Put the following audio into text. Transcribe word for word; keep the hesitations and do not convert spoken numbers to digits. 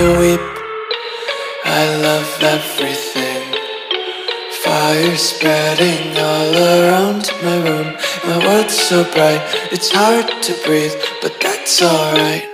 you weep. I love everything. Fire spreading all around my room. My world's so bright, it's hard to breathe, but that's alright.